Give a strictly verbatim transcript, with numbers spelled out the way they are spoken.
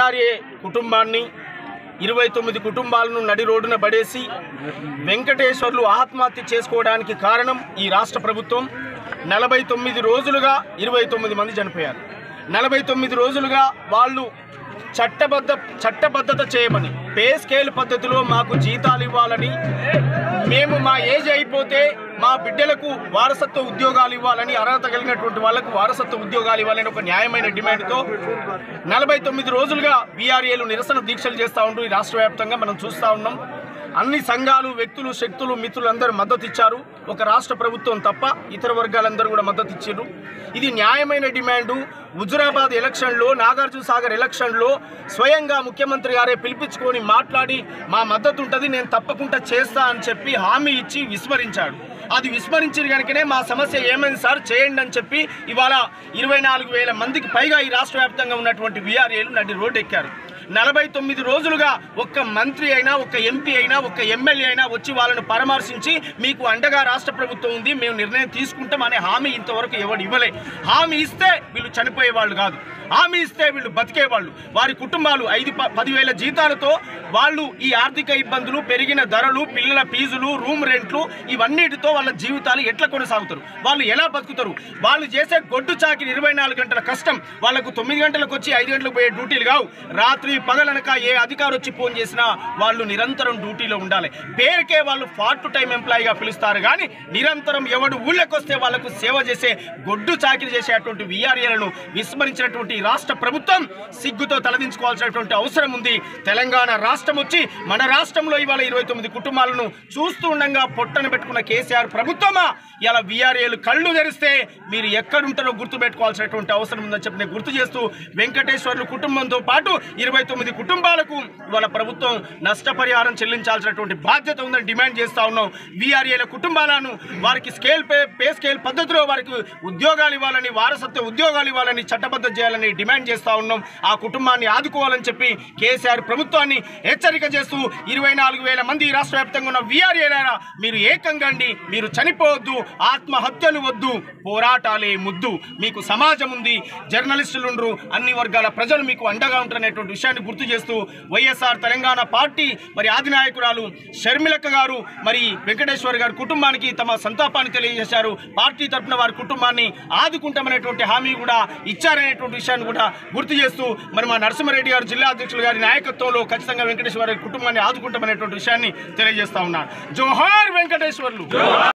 VRA కుటుంబాన్ని ఇరవై తొమ్మిది కుటుంబాలను నడి రోడ్డున పడేసి వెంకటేశ్వర్లు ఆత్మహత్య చేసుకోవడానికి కారణం ఈ రాష్ట్ర ప్రభుత్వం. నలభై తొమ్మిది రోజులుగా ఇరవై తొమ్మిది మంది చనిపోయారు. నలభై తొమ్మిది రోజులుగా వాళ్ళు చట్టబద్ధ చట్టబద్ధత చేయమని పే స్కేల్ పద్ధతిలో మాకు జీతాలు ఇవ్వాలని, మేము మా ఏజ్ అయిపోతే మా బిడ్డలకు వారసత్వ ఉద్యోగాలు ఇవ్వాలని, అర్హత కలిగినటువంటి వాళ్లకు వారసత్వ ఉద్యోగాలు ఇవ్వాలని ఒక న్యాయమైన డిమాండ్తో నలభై తొమ్మిది రోజులుగా వీఆర్ఏలు నిరసన దీక్షలు చేస్తూ ఉంటూ ఈ రాష్ట్ర వ్యాప్తంగా మనం చూస్తూ ఉన్నాం. అన్ని సంఘాలు, వ్యక్తులు, శక్తులు, మిత్రులు అందరూ మద్దతు ఇచ్చారు. ఒక రాష్ట్ర ప్రభుత్వం తప్ప ఇతర వర్గాలందరూ కూడా మద్దతు ఇచ్చారు. ఇది న్యాయమైన డిమాండు. హుజురాబాద్ ఎలక్షన్లో, నాగార్జున సాగర్ ఎలక్షన్లో స్వయంగా ముఖ్యమంత్రి గారే పిలిపించుకొని మాట్లాడి మా మద్దతు ఉంటుంది, నేను తప్పకుండా చేస్తా అని చెప్పి హామీ ఇచ్చి విస్మరించాడు. అది విస్మరించిన కనుకనే మా సమస్య ఏమైంది సార్ చేయండి అని చెప్పి ఇవాళ ఇరవై నాలుగు వేల మందికి పైగా ఈ రాష్ట్ర వ్యాప్తంగా ఉన్నటువంటి వీఆర్ఏలు నడి రోడ్డు ఎక్కారు. నలభై తొమ్మిది రోజులుగా ఒక్క మంత్రి అయినా, ఒక్క ఎంపీ అయినా, ఒక్క ఎమ్మెల్యే అయినా వచ్చి వాళ్ళను పరామర్శించి మీకు అండగా రాష్ట్ర ప్రభుత్వం ఉంది, మేము నిర్ణయం తీసుకుంటాం అనే హామీ ఇంతవరకు ఎవరు ఇవ్వలే. హామీ ఇస్తే వీళ్ళు చనిపోయేవాళ్ళు కాదు, హామీ ఇస్తే వీళ్ళు బతికేవాళ్ళు. వారి కుటుంబాలు ఐదు పదివేల జీతాలతో వాళ్ళు ఈ ఆర్థిక ఇబ్బందులు, పెరిగిన ధరలు, పిల్లల ఫీజులు, రూమ్ రెంట్లు ఇవన్నిటితో వాళ్ళ జీవితాలు ఎట్లా కొనసాగుతారు, వాళ్ళు ఎలా బతుకుతారు? వాళ్ళు చేసే గొడ్డు చాకిరి ఇరవై నాలుగు గంటల కష్టం, వాళ్ళకు తొమ్మిది గంటలకు వచ్చి ఐదు గంటలకు పోయే డ్యూటీలు కావు. రాత్రి పగలనక ఏ అధికారి వచ్చి ఫోన్ చేసినా వాళ్ళు నిరంతరం డ్యూటీలో ఉండాలి. పేరుకే వాళ్ళు పార్ట్ టైం ఎంప్లాయీగా పిలుస్తారు కానీ నిరంతరం ఎవడు ఊళ్ళకి వస్తే వాళ్ళకు సేవ చేసే గొడ్డు చాకిరి చేసేటువంటి వీఆర్ఏలను విస్మరించినటువంటి రాష్ట్ర ప్రభుత్వం సిగ్గుతో తలదించుకోవాల్సినటువంటి అవసరం ఉంది. తెలంగాణ రాష్ట్రం వచ్చి మన రాష్ట్రంలో ఇవాళ ఇరవై తొమ్మిది కుటుంబాలను చూస్తూ ఉండగా పొట్టన పెట్టుకున్న కేసీఆర్ ప్రభుత్వమా ఇలా వీఆర్ఏలు కళ్ళు తెరిస్తే మీరు ఎక్కడుంటారో గుర్తుపెట్టుకోవాల్సినటువంటి అవసరం ఉందని చెప్పి నేను గుర్తు చేస్తూ, వెంకటేశ్వర్లు కుటుంబంతో పాటు ఇరవై తొమ్మిది కుటుంబాలకు ఇవాళ ప్రభుత్వం నష్టపరిహారం చెల్లించాల్సినటువంటి బాధ్యత ఉందని డిమాండ్ చేస్తూ ఉన్నాం. వీఆర్ఏల కుటుంబాలను వారికి స్కేల్ పే పే స్కేల్ పద్ధతిలో వారికి ఉద్యోగాలు ఇవ్వాలని, వారసత్వ ఉద్యోగాలు ఇవ్వాలని, చట్టబద్ధ చేయాలని డిమాండ్ చేస్తూ ఉన్నాం. ఆ కుటుంబాన్ని ఆదుకోవాలని చెప్పి కేసీఆర్ ప్రభుత్వాన్ని హెచ్చరిక చేస్తూ ఇరవై నాలుగు వేల మంది రాష్ట్ర వ్యాప్తంగా ఉన్న వీఆర్ఏలారా మీరు ఏకంగా అండి, మీరు చనిపోవద్దు, ఆత్మహత్యలు వద్దు, పోరాటాలే ముద్దు. మీకు సమాజం ఉంది, జర్నలిస్టులు ఉండరు, అన్ని వర్గాల ప్రజలు మీకు అండగా ఉంటారనేటువంటి విషయాన్ని గుర్తు చేస్తూ వైఎస్ఆర్ తెలంగాణ పార్టీ మరి ఆదినాయకురాలు షర్మిలక్క గారు మరి వెంకటేశ్వర్ గారి కుటుంబానికి తమ సంతాపాన్ని తెలియజేశారు. పార్టీ తరఫున వారి కుటుంబాన్ని ఆదుకుంటామనేటువంటి హామీ కూడా ఇచ్చారనేటువంటి విషయాన్ని కూడా గుర్తు చేస్తూ మరి మా నరసింహారెడ్డి గారు జిల్లా అధ్యక్షులు గారి నాయకత్వంలో ఖచ్చితంగా వెంకటేశ్వర కుటుంబాన్ని ఆదుకుంటామనేటువంటి విషయాన్ని తెలియజేస్తా ఉన్నారు. జోహార్ వెంకటేశ్వర్లు.